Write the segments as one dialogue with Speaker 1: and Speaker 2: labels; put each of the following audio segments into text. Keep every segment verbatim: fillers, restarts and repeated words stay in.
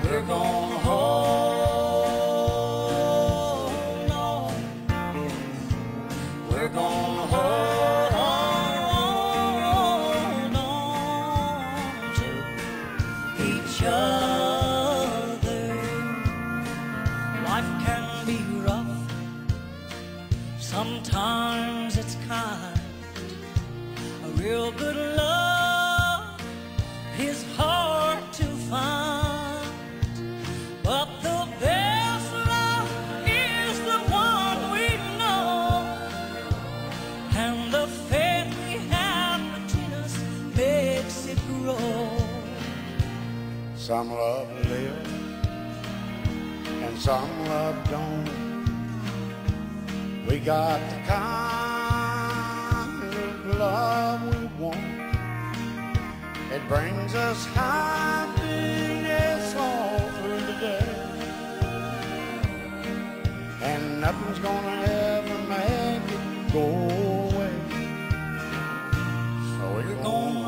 Speaker 1: We're gonna hold on. We're gonna hold on to each other. Life can be rough, sometimes it's kind. A real good love is hard to find, but the best love is the one we know, and the faith we have between us makes it grow.
Speaker 2: Some love live and some love don't. We got the kind of love we want. It brings us happiness all through the day, and nothing's gonna ever make it go away. So we're gonna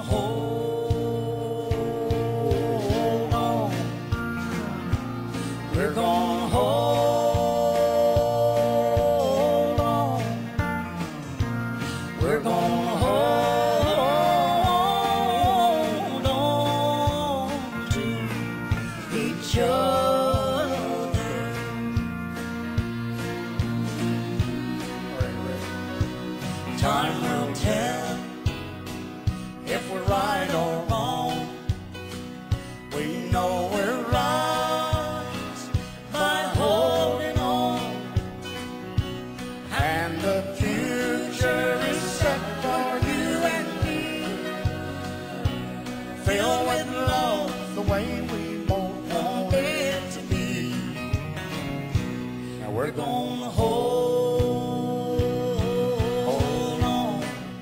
Speaker 2: hold on. We're gonna hold on. We're gonna hold on to each other. Time will tell if we're right or wrong. We know we're right by holding on, and the future is set for you and me, filled with love the way we both want it to be. Now we're gonna hold on.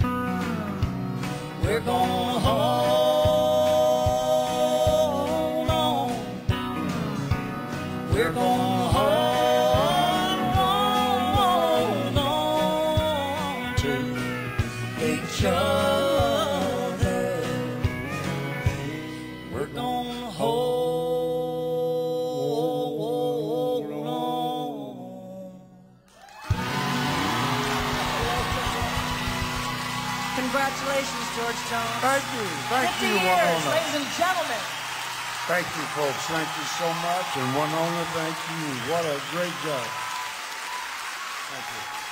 Speaker 2: We're gonna hold on. We're gonna hold on to each other. We're gonna hold on.
Speaker 3: Congratulations, George Jones.
Speaker 2: Thank you. Thank
Speaker 3: fifty
Speaker 2: you,
Speaker 3: years,
Speaker 2: Wynonna.
Speaker 3: ladies and gentlemen.
Speaker 2: Thank you, folks. Thank you so much. And Wynonna, thank you. What a great job. Thank you.